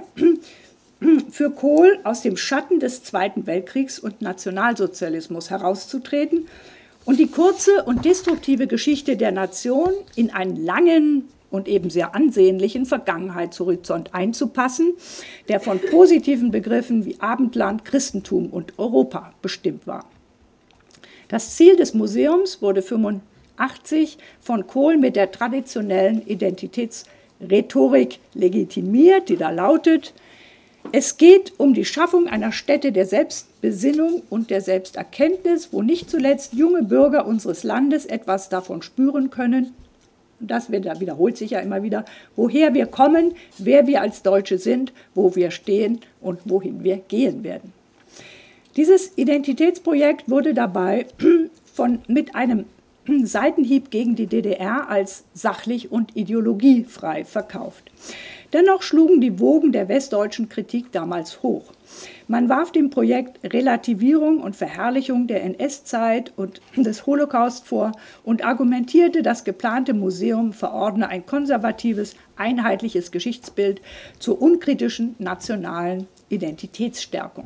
für Kohl, aus dem Schatten des Zweiten Weltkriegs und Nationalsozialismus herauszutreten und die kurze und destruktive Geschichte der Nation in einen langen und eben sehr ansehnlichen Vergangenheitshorizont einzupassen, der von positiven Begriffen wie Abendland, Christentum und Europa bestimmt war. Das Ziel des Museums wurde 1985 von Kohl mit der traditionellen Identitätsrhetorik legitimiert, die da lautet: Es geht um die Schaffung einer Stätte der Selbstbesinnung und der Selbsterkenntnis, wo nicht zuletzt junge Bürger unseres Landes etwas davon spüren können. Das wiederholt sich ja immer wieder, woher wir kommen, wer wir als Deutsche sind, wo wir stehen und wohin wir gehen werden. Dieses Identitätsprojekt wurde dabei mit einem Seitenhieb gegen die DDR als sachlich und ideologiefrei verkauft. Dennoch schlugen die Wogen der westdeutschen Kritik damals hoch. Man warf dem Projekt Relativierung und Verherrlichung der NS-Zeit und des Holocaust vor und argumentierte, das geplante Museum verordne ein konservatives, einheitliches Geschichtsbild zur unkritischen nationalen Identitätsstärkung.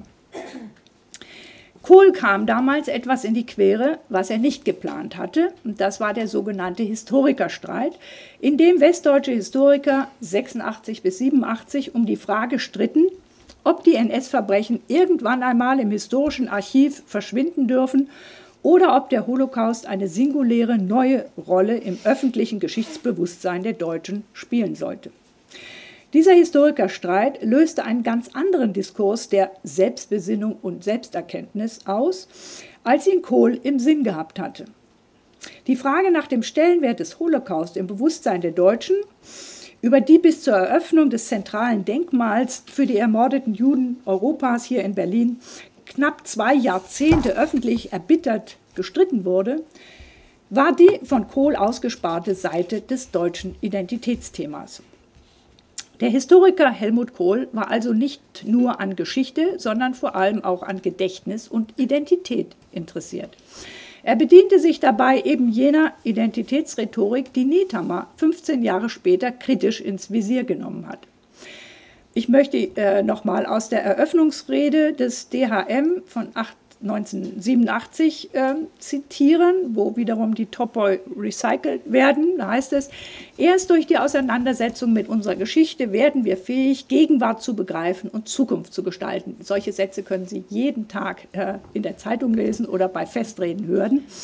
Kohl kam damals etwas in die Quere, was er nicht geplant hatte, und das war der sogenannte Historikerstreit, in dem westdeutsche Historiker 86 bis 87 um die Frage stritten, ob die NS-Verbrechen irgendwann einmal im historischen Archiv verschwinden dürfen oder ob der Holocaust eine singuläre neue Rolle im öffentlichen Geschichtsbewusstsein der Deutschen spielen sollte. Dieser Historikerstreit löste einen ganz anderen Diskurs der Selbstbesinnung und Selbsterkenntnis aus, als ihn Kohl im Sinn gehabt hatte. Die Frage nach dem Stellenwert des Holocaust im Bewusstsein der Deutschen, über die bis zur Eröffnung des zentralen Denkmals für die ermordeten Juden Europas hier in Berlin knapp 2 Jahrzehnte öffentlich erbittert gestritten wurde, war die von Kohl ausgesparte Seite des deutschen Identitätsthemas. Der Historiker Helmut Kohl war also nicht nur an Geschichte, sondern vor allem auch an Gedächtnis und Identität interessiert. Er bediente sich dabei eben jener Identitätsrhetorik, die Niethammer 15 Jahre später kritisch ins Visier genommen hat. Ich möchte nochmal aus der Eröffnungsrede des DHM von 1987 zitieren, wo wiederum die Topoi recycelt werden. Da heißt es: Erst durch die Auseinandersetzung mit unserer Geschichte werden wir fähig, Gegenwart zu begreifen und Zukunft zu gestalten. Solche Sätze können Sie jeden Tag in der Zeitung lesen oder bei Festreden hören.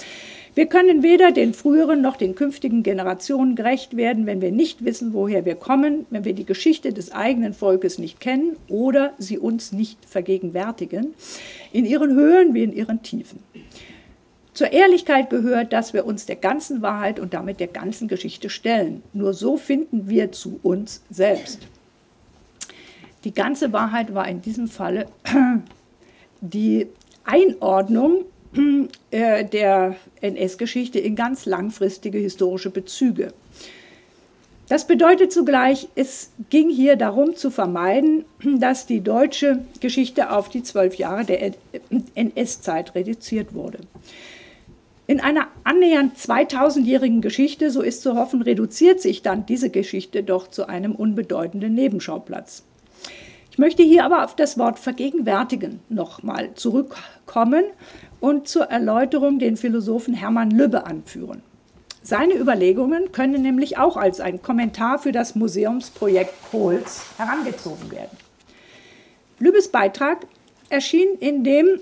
Wir können weder den früheren noch den künftigen Generationen gerecht werden, wenn wir nicht wissen, woher wir kommen, wenn wir die Geschichte des eigenen Volkes nicht kennen oder sie uns nicht vergegenwärtigen, in ihren Höhen wie in ihren Tiefen. Zur Ehrlichkeit gehört, dass wir uns der ganzen Wahrheit und damit der ganzen Geschichte stellen. Nur so finden wir zu uns selbst. Die ganze Wahrheit war in diesem Falle die Einordnung der NS-Geschichte in ganz langfristige historische Bezüge. Das bedeutet zugleich, es ging hier darum zu vermeiden, dass die deutsche Geschichte auf die 12 Jahre der NS-Zeit reduziert wurde. In einer annähernd 2000-jährigen Geschichte, so ist zu hoffen, reduziert sich dann diese Geschichte doch zu einem unbedeutenden Nebenschauplatz. Ich möchte hier aber auf das Wort vergegenwärtigen nochmal zurückkommen und zur Erläuterung den Philosophen Hermann Lübbe anführen. Seine Überlegungen können nämlich auch als ein Kommentar für das Museumsprojekt Kohls herangezogen werden. Lübbes Beitrag erschien in dem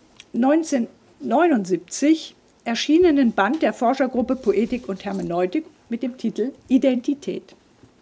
1979 erschienenen Band der Forschergruppe Poetik und Hermeneutik mit dem Titel Identität.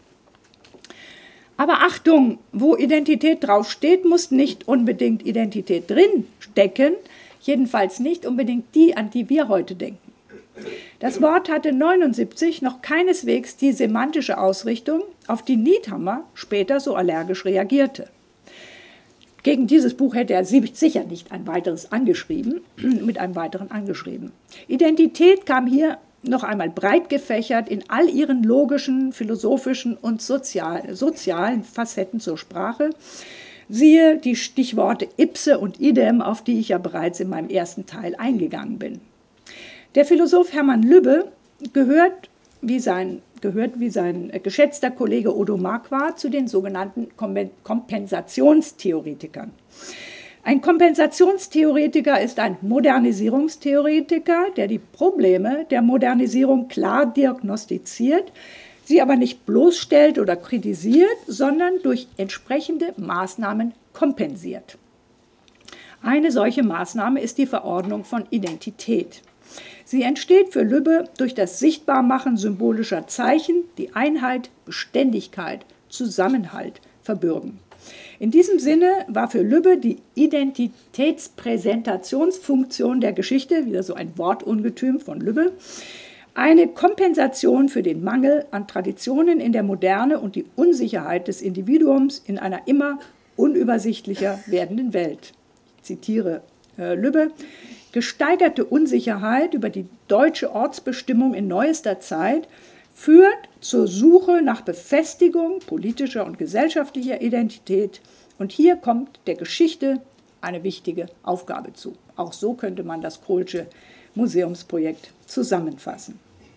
Aber Achtung, wo Identität draufsteht, muss nicht unbedingt Identität drin stecken, jedenfalls nicht unbedingt die, an die wir heute denken. Das Wort hatte 1979 noch keineswegs die semantische Ausrichtung, auf die Niethammer später so allergisch reagierte. Gegen dieses Buch hätte er sicher nicht ein weiteres angeschrieben, mit einem weiteren angeschrieben. Identität kam hier noch einmal breit gefächert in all ihren logischen, philosophischen und sozialen Facetten zur Sprache. Siehe die Stichworte ipse und idem, auf die ich ja bereits in meinem ersten Teil eingegangen bin. Der Philosoph Hermann Lübbe gehört wie sein geschätzter Kollege Odo Marquardt zu den sogenannten Kompensationstheoretikern. Ein Kompensationstheoretiker ist ein Modernisierungstheoretiker, der die Probleme der Modernisierung klar diagnostiziert, sie aber nicht bloßstellt oder kritisiert, sondern durch entsprechende Maßnahmen kompensiert. Eine solche Maßnahme ist die Verordnung von Identität. Sie entsteht für Lübbe durch das Sichtbarmachen symbolischer Zeichen, die Einheit, Beständigkeit, Zusammenhalt verbürgen. In diesem Sinne war für Lübbe die Identitätspräsentationsfunktion der Geschichte, wieder so ein Wortungetüm von Lübbe, eine Kompensation für den Mangel an Traditionen in der Moderne und die Unsicherheit des Individuums in einer immer unübersichtlicher werdenden Welt. Ich zitiere Lübbe: Gesteigerte Unsicherheit über die deutsche Ortsbestimmung in neuester Zeit führt zur Suche nach Befestigung politischer und gesellschaftlicher Identität. Und hier kommt der Geschichte eine wichtige Aufgabe zu. Auch so könnte man das Kohlsche Museumsprojekt zusammenfassen.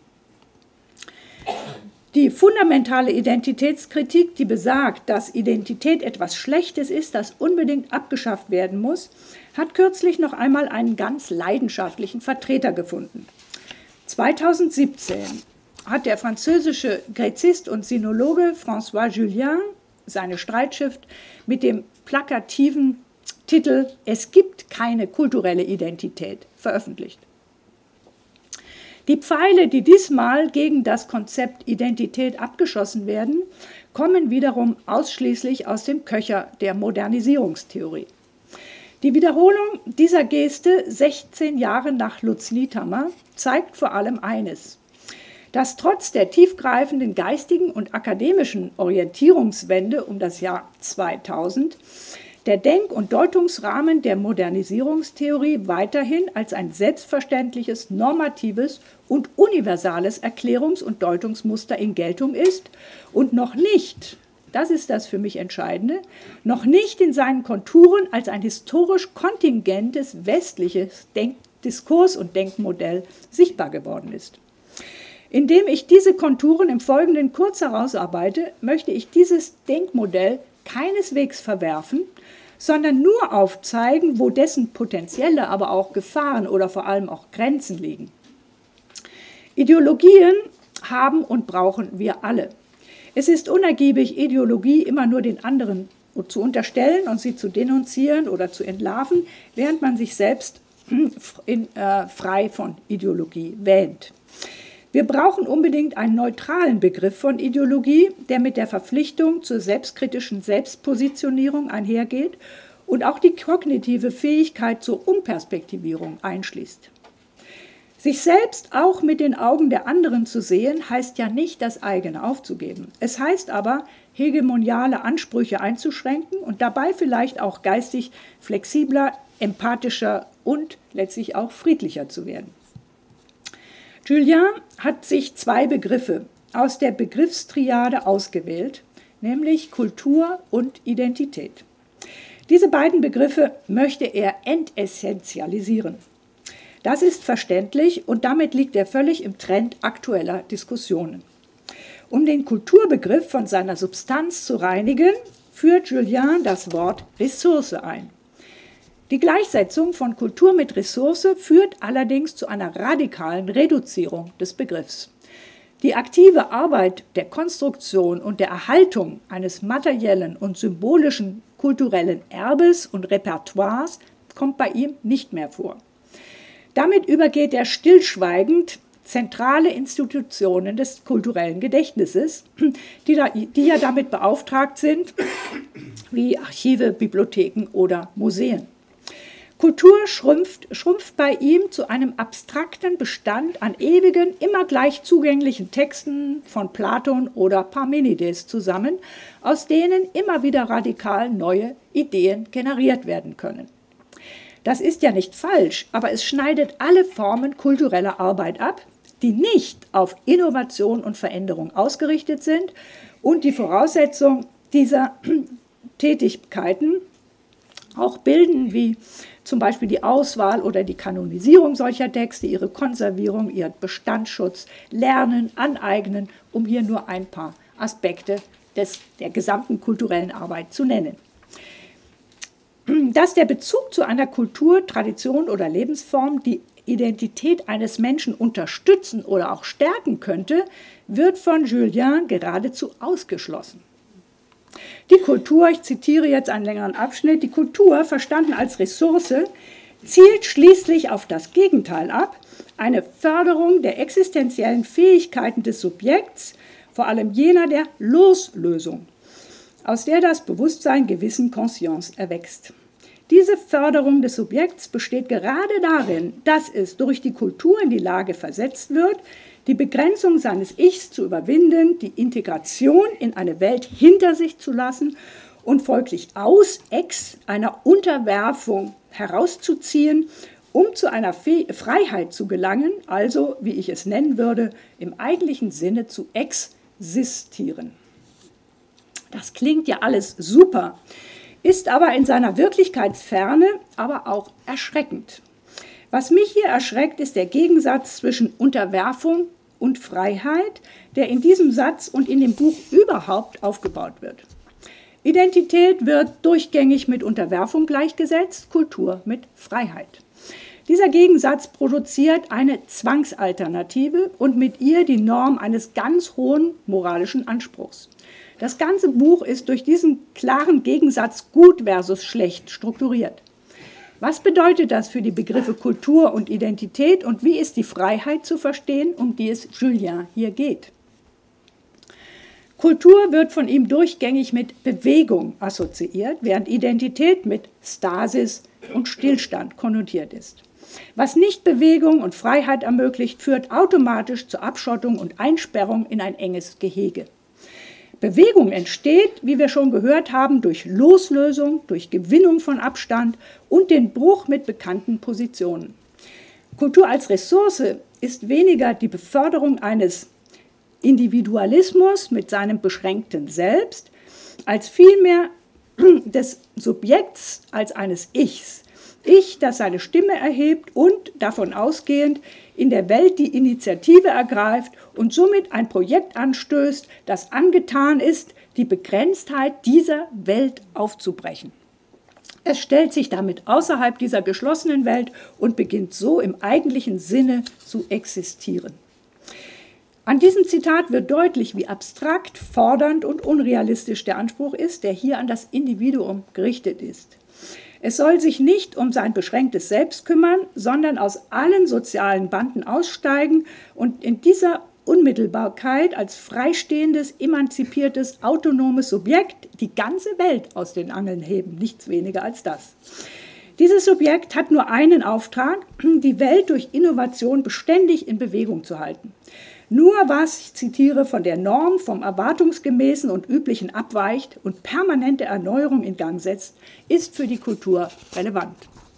Die fundamentale Identitätskritik, die besagt, dass Identität etwas Schlechtes ist, das unbedingt abgeschafft werden muss, hat kürzlich noch einmal einen ganz leidenschaftlichen Vertreter gefunden. 2017 hat der französische Gräzist und Sinologe François Julien seine Streitschrift mit dem plakativen Titel »Es gibt keine kulturelle Identität« veröffentlicht. Die Pfeile, die diesmal gegen das Konzept Identität abgeschossen werden, kommen wiederum ausschließlich aus dem Köcher der Modernisierungstheorie. Die Wiederholung dieser Geste 16 Jahre nach Lutz Niethammer zeigt vor allem eines: dass trotz der tiefgreifenden geistigen und akademischen Orientierungswende um das Jahr 2000 der Denk- und Deutungsrahmen der Modernisierungstheorie weiterhin als ein selbstverständliches, normatives und universales Erklärungs- und Deutungsmuster in Geltung ist und noch nicht, das ist das für mich Entscheidende, noch nicht in seinen Konturen als ein historisch kontingentes westliches Diskurs- und Denkmodell sichtbar geworden ist. Indem ich diese Konturen im Folgenden kurz herausarbeite, möchte ich dieses Denkmodell keineswegs verwerfen, sondern nur aufzeigen, wo dessen potenzielle, aber auch Gefahren oder vor allem auch Grenzen liegen. Ideologien haben und brauchen wir alle. Es ist unergiebig, Ideologie immer nur den anderen zu unterstellen und sie zu denunzieren oder zu entlarven, während man sich selbst frei von Ideologie wähnt. Wir brauchen unbedingt einen neutralen Begriff von Ideologie, der mit der Verpflichtung zur selbstkritischen Selbstpositionierung einhergeht und auch die kognitive Fähigkeit zur Umperspektivierung einschließt. Sich selbst auch mit den Augen der anderen zu sehen, heißt ja nicht, das eigene aufzugeben. Es heißt aber, hegemoniale Ansprüche einzuschränken und dabei vielleicht auch geistig flexibler, empathischer und letztlich auch friedlicher zu werden. Julien hat sich zwei Begriffe aus der Begriffstriade ausgewählt, nämlich Kultur und Identität. Diese beiden Begriffe möchte er entessentialisieren. Das ist verständlich und damit liegt er völlig im Trend aktueller Diskussionen. Um den Kulturbegriff von seiner Substanz zu reinigen, führt Julien das Wort Ressource ein. Die Gleichsetzung von Kultur mit Ressource führt allerdings zu einer radikalen Reduzierung des Begriffs. Die aktive Arbeit der Konstruktion und der Erhaltung eines materiellen und symbolischen kulturellen Erbes und Repertoires kommt bei ihm nicht mehr vor. Damit übergeht er stillschweigend zentrale Institutionen des kulturellen Gedächtnisses, die ja damit beauftragt sind, wie Archive, Bibliotheken oder Museen. Kultur schrumpft bei ihm zu einem abstrakten Bestand an ewigen, immer gleich zugänglichen Texten von Platon oder Parmenides zusammen, aus denen immer wieder radikal neue Ideen generiert werden können. Das ist ja nicht falsch, aber es schneidet alle Formen kultureller Arbeit ab, die nicht auf Innovation und Veränderung ausgerichtet sind und die Voraussetzung dieser Tätigkeiten auch bilden, wie zum Beispiel die Auswahl oder die Kanonisierung solcher Texte, ihre Konservierung, ihren Bestandsschutz, Lernen, Aneignen, um hier nur ein paar Aspekte der gesamten kulturellen Arbeit zu nennen. Dass der Bezug zu einer Kultur, Tradition oder Lebensform die Identität eines Menschen unterstützen oder auch stärken könnte, wird von Julien geradezu ausgeschlossen. Die Kultur, ich zitiere jetzt einen längeren Abschnitt, die Kultur, verstanden als Ressource, zielt schließlich auf das Gegenteil ab, eine Förderung der existenziellen Fähigkeiten des Subjekts, vor allem jener der Loslösung, aus der das Bewusstsein gewissen Conscience erwächst. Diese Förderung des Subjekts besteht gerade darin, dass es durch die Kultur in die Lage versetzt wird, die Begrenzung seines Ichs zu überwinden, die Integration in eine Welt hinter sich zu lassen und folglich aus Ex einer Unterwerfung herauszuziehen, um zu einer Freiheit zu gelangen, also, wie ich es nennen würde, im eigentlichen Sinne zu existieren. Das klingt ja alles super, ist aber in seiner Wirklichkeitsferne aber auch erschreckend. Was mich hier erschreckt, ist der Gegensatz zwischen Unterwerfung und Freiheit, der in diesem Satz und in dem Buch überhaupt aufgebaut wird. Identität wird durchgängig mit Unterwerfung gleichgesetzt, Kultur mit Freiheit. Dieser Gegensatz produziert eine Zwangsalternative und mit ihr die Norm eines ganz hohen moralischen Anspruchs. Das ganze Buch ist durch diesen klaren Gegensatz gut versus schlecht strukturiert. Was bedeutet das für die Begriffe Kultur und Identität und wie ist die Freiheit zu verstehen, um die es Julien hier geht? Kultur wird von ihm durchgängig mit Bewegung assoziiert, während Identität mit Stasis und Stillstand konnotiert ist. Was nicht Bewegung und Freiheit ermöglicht, führt automatisch zur Abschottung und Einsperrung in ein enges Gehege. Bewegung entsteht, wie wir schon gehört haben, durch Loslösung, durch Gewinnung von Abstand und den Bruch mit bekannten Positionen. Kultur als Ressource ist weniger die Beförderung eines Individualismus mit seinem beschränkten Selbst, als vielmehr des Subjekts als eines Ichs. Ich, das seine Stimme erhebt und, davon ausgehend, in der Welt die Initiative ergreift und somit ein Projekt anstößt, das angetan ist, die Begrenztheit dieser Welt aufzubrechen. Es stellt sich damit außerhalb dieser geschlossenen Welt und beginnt so im eigentlichen Sinne zu existieren. An diesem Zitat wird deutlich, wie abstrakt, fordernd und unrealistisch der Anspruch ist, der hier an das Individuum gerichtet ist. Es soll sich nicht um sein beschränktes Selbst kümmern, sondern aus allen sozialen Banden aussteigen und in dieser Unmittelbarkeit als freistehendes, emanzipiertes, autonomes Subjekt die ganze Welt aus den Angeln heben, nichts weniger als das. Dieses Subjekt hat nur einen Auftrag, die Welt durch Innovation beständig in Bewegung zu halten. Nur was, ich zitiere, von der Norm, vom Erwartungsgemäßen und Üblichen abweicht und permanente Erneuerung in Gang setzt, ist für die Kultur relevant.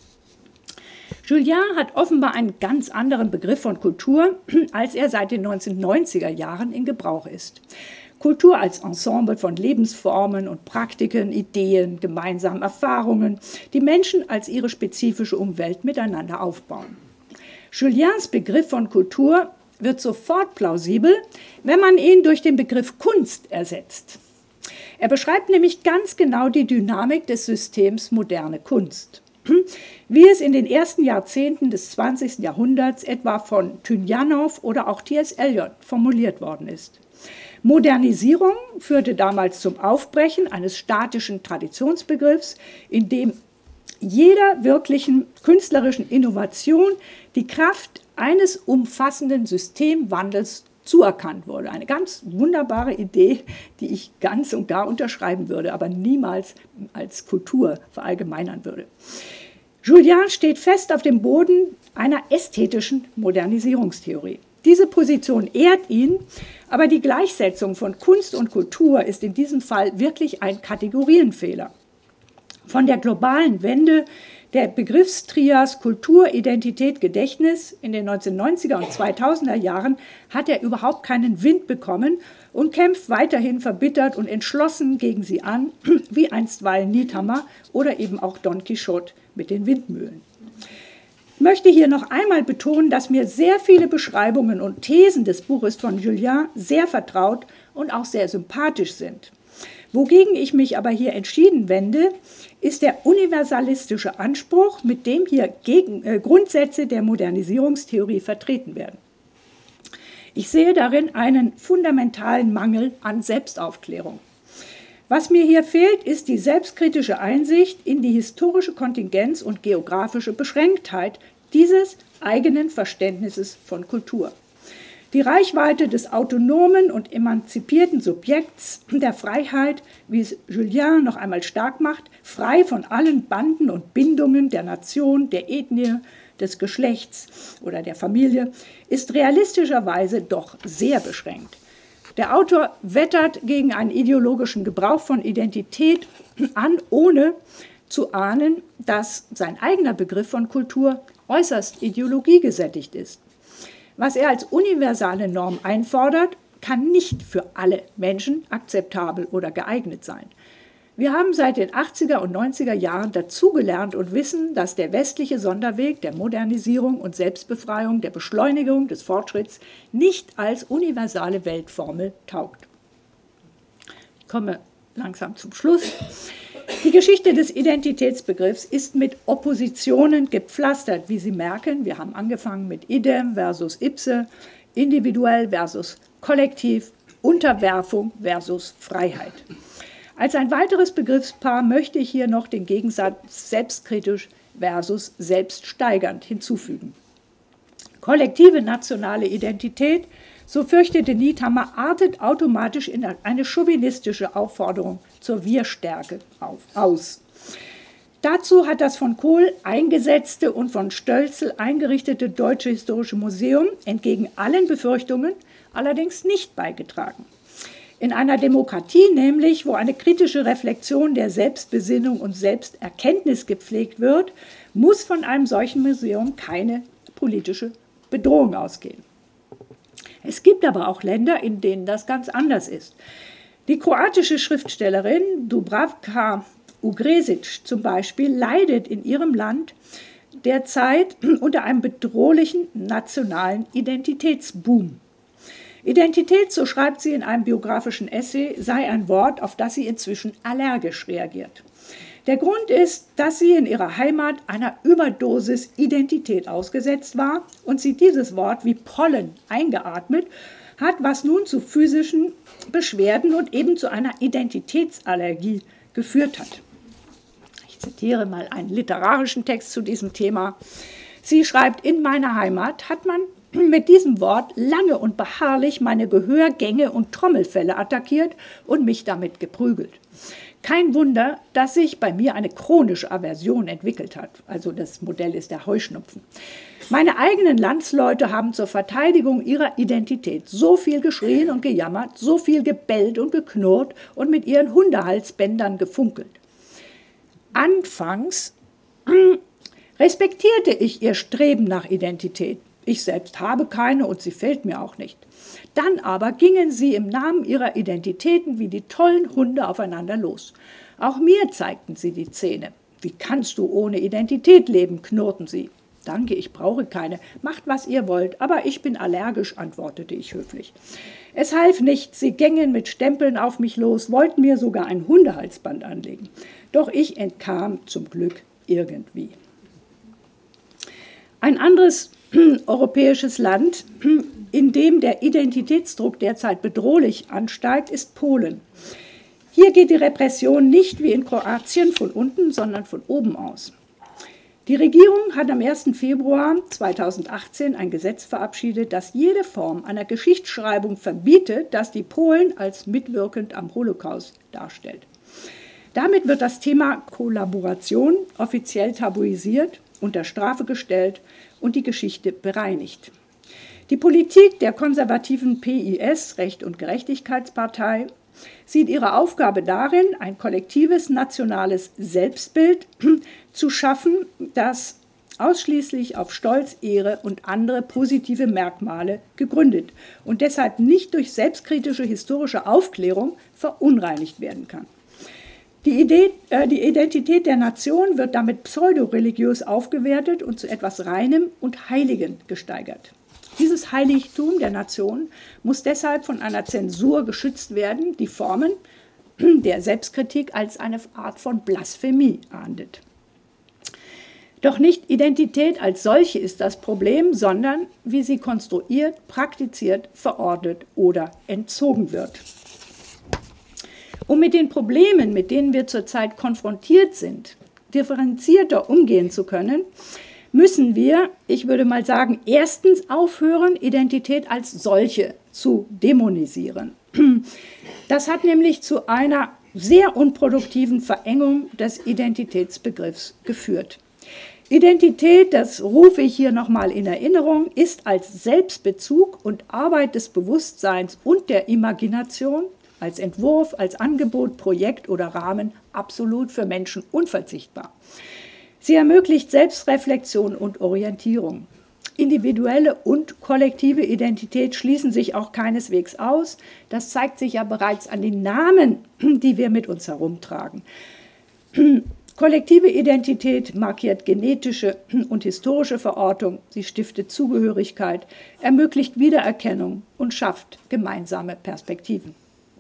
Julien hat offenbar einen ganz anderen Begriff von Kultur, als er seit den 1990er Jahren in Gebrauch ist. Kultur als Ensemble von Lebensformen und Praktiken, Ideen, gemeinsamen Erfahrungen, die Menschen als ihre spezifische Umwelt miteinander aufbauen. Juliens Begriff von Kultur wird sofort plausibel, wenn man ihn durch den Begriff Kunst ersetzt. Er beschreibt nämlich ganz genau die Dynamik des Systems moderne Kunst, wie es in den ersten Jahrzehnten des 20. Jahrhunderts etwa von Tynjanow oder auch T.S. Eliot formuliert worden ist. Modernisierung führte damals zum Aufbrechen eines statischen Traditionsbegriffs, in dem jeder wirklichen künstlerischen Innovation die Kraft eines umfassenden Systemwandels zuerkannt wurde. Eine ganz wunderbare Idee, die ich ganz und gar unterschreiben würde, aber niemals als Kultur verallgemeinern würde. Julien steht fest auf dem Boden einer ästhetischen Modernisierungstheorie. Diese Position ehrt ihn, aber die Gleichsetzung von Kunst und Kultur ist in diesem Fall wirklich ein Kategorienfehler. Von der globalen Wende der Begriffstrias Kultur, Identität, Gedächtnis in den 1990er und 2000er Jahren hat er überhaupt keinen Wind bekommen und kämpft weiterhin verbittert und entschlossen gegen sie an, wie einstweilen Niethammer oder eben auch Don Quixote mit den Windmühlen. Ich möchte hier noch einmal betonen, dass mir sehr viele Beschreibungen und Thesen des Buches von Julien sehr vertraut und auch sehr sympathisch sind. Wogegen ich mich aber hier entschieden wende, ist der universalistische Anspruch, mit dem hier Grundsätze der Modernisierungstheorie vertreten werden. Ich sehe darin einen fundamentalen Mangel an Selbstaufklärung. Was mir hier fehlt, ist die selbstkritische Einsicht in die historische Kontingenz und geografische Beschränktheit dieses eigenen Verständnisses von Kultur. Die Reichweite des autonomen und emanzipierten Subjekts der Freiheit, wie es Julien noch einmal stark macht, frei von allen Banden und Bindungen der Nation, der Ethnie, des Geschlechts oder der Familie, ist realistischerweise doch sehr beschränkt. Der Autor wettert gegen einen ideologischen Gebrauch von Identität an, ohne zu ahnen, dass sein eigener Begriff von Kultur äußerst ideologiegesättigt ist. Was er als universale Norm einfordert, kann nicht für alle Menschen akzeptabel oder geeignet sein. Wir haben seit den 80er und 90er Jahren dazugelernt und wissen, dass der westliche Sonderweg der Modernisierung und Selbstbefreiung, der Beschleunigung des Fortschritts nicht als universale Weltformel taugt. Ich komme langsam zum Schluss. Die Geschichte des Identitätsbegriffs ist mit Oppositionen gepflastert, wie Sie merken. Wir haben angefangen mit idem versus ipse, individuell versus kollektiv, Unterwerfung versus Freiheit. Als ein weiteres Begriffspaar möchte ich hier noch den Gegensatz selbstkritisch versus selbststeigernd hinzufügen. Kollektive nationale Identität, so fürchtete Niethammer, artet automatisch in eine chauvinistische Aufforderung zur Wir-Stärke aus. Dazu hat das von Kohl eingesetzte und von Stölzel eingerichtete Deutsche Historische Museum entgegen allen Befürchtungen allerdings nicht beigetragen. In einer Demokratie nämlich, wo eine kritische Reflexion der Selbstbesinnung und Selbsterkenntnis gepflegt wird, muss von einem solchen Museum keine politische Bedrohung ausgehen. Es gibt aber auch Länder, in denen das ganz anders ist. Die kroatische Schriftstellerin Dubravka Ugresic zum Beispiel leidet in ihrem Land derzeit unter einem bedrohlichen nationalen Identitätsboom. Identität, so schreibt sie in einem biografischen Essay, sei ein Wort, auf das sie inzwischen allergisch reagiert. Der Grund ist, dass sie in ihrer Heimat einer Überdosis Identität ausgesetzt war und sie dieses Wort wie Pollen eingeatmet hat, was nun zu physischen Beschwerden und eben zu einer Identitätsallergie geführt hat. Ich zitiere mal einen literarischen Text zu diesem Thema. Sie schreibt, in meiner Heimat hat man mit diesem Wort lange und beharrlich meine Gehörgänge und Trommelfelle attackiert und mich damit geprügelt. Kein Wunder, dass sich bei mir eine chronische Aversion entwickelt hat. Also das Modell ist der Heuschnupfen. Meine eigenen Landsleute haben zur Verteidigung ihrer Identität so viel geschrien und gejammert, so viel gebellt und geknurrt und mit ihren Hundehalsbändern gefunkelt. Anfangs respektierte ich ihr Streben nach Identität. Ich selbst habe keine und sie fehlt mir auch nicht. Dann aber gingen sie im Namen ihrer Identitäten wie die tollen Hunde aufeinander los. Auch mir zeigten sie die Zähne. Wie kannst du ohne Identität leben, knurrten sie. Danke, ich brauche keine. Macht, was ihr wollt, aber ich bin allergisch, antwortete ich höflich. Es half nichts, sie gingen mit Stempeln auf mich los, wollten mir sogar ein Hundehalsband anlegen. Doch ich entkam zum Glück irgendwie. Ein anderes europäisches Land, in dem der Identitätsdruck derzeit bedrohlich ansteigt, ist Polen. Hier geht die Repression nicht wie in Kroatien von unten, sondern von oben aus. Die Regierung hat am 1. Februar 2018 ein Gesetz verabschiedet, das jede Form einer Geschichtsschreibung verbietet, das die Polen als mitwirkend am Holocaust darstellt. Damit wird das Thema Kollaboration offiziell tabuisiert, unter Strafe gestellt und die Geschichte bereinigt. Die Politik der konservativen PiS, Recht und Gerechtigkeitspartei, sieht ihre Aufgabe darin, ein kollektives nationales Selbstbild zu schaffen, das ausschließlich auf Stolz, Ehre und andere positive Merkmale gegründet und deshalb nicht durch selbstkritische historische Aufklärung verunreinigt werden kann. Die Identität der Nation wird damit pseudoreligiös aufgewertet und zu etwas Reinem und Heiligen gesteigert. Dieses Heiligtum der Nation muss deshalb von einer Zensur geschützt werden, die Formen der Selbstkritik als eine Art von Blasphemie ahndet. Doch nicht Identität als solche ist das Problem, sondern wie sie konstruiert, praktiziert, verordnet oder entzogen wird. Um mit den Problemen, mit denen wir zurzeit konfrontiert sind, differenzierter umgehen zu können, müssen wir, ich würde mal sagen, erstens aufhören, Identität als solche zu dämonisieren. Das hat nämlich zu einer sehr unproduktiven Verengung des Identitätsbegriffs geführt. Identität, das rufe ich hier nochmal in Erinnerung, ist als Selbstbezug und Arbeit des Bewusstseins und der Imagination, als Entwurf, als Angebot, Projekt oder Rahmen absolut für Menschen unverzichtbar. Sie ermöglicht Selbstreflexion und Orientierung. Individuelle und kollektive Identität schließen sich auch keineswegs aus. Das zeigt sich ja bereits an den Namen, die wir mit uns herumtragen. Kollektive Identität markiert genetische und historische Verortung, sie stiftet Zugehörigkeit, ermöglicht Wiedererkennung und schafft gemeinsame Perspektiven.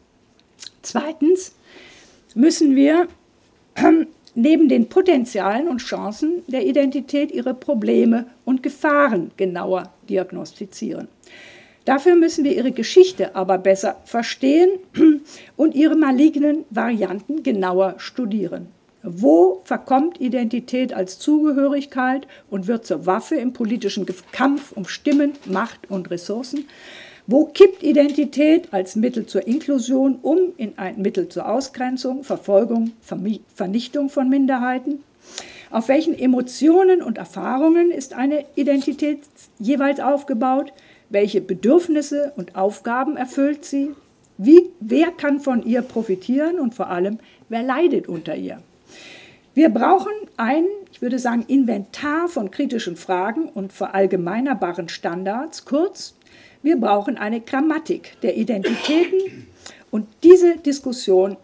Zweitens müssen wir neben den Potenzialen und Chancen der Identität ihre Probleme und Gefahren genauer diagnostizieren. Dafür müssen wir ihre Geschichte aber besser verstehen und ihre malignen Varianten genauer studieren. Wo verkommt Identität als Zugehörigkeit und wird zur Waffe im politischen Kampf um Stimmen, Macht und Ressourcen? Wo kippt Identität als Mittel zur Inklusion in ein Mittel zur Ausgrenzung, Verfolgung, Vernichtung von Minderheiten? Auf welchen Emotionen und Erfahrungen ist eine Identität jeweils aufgebaut? Welche Bedürfnisse und Aufgaben erfüllt sie? Wer kann von ihr profitieren und vor allem, wer leidet unter ihr? Wir brauchen ein, ich würde sagen, Inventar von kritischen Fragen und verallgemeinerbaren Standards. Kurz, wir brauchen eine Grammatik der Identitäten und um diese Diskussion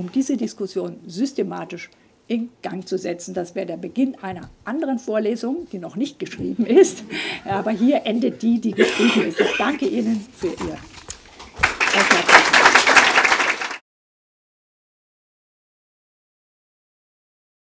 systematisch in Gang zu setzen. Das wäre der Beginn einer anderen Vorlesung, die noch nicht geschrieben ist, aber hier endet die geschrieben ist. Ich danke Ihnen für Ihr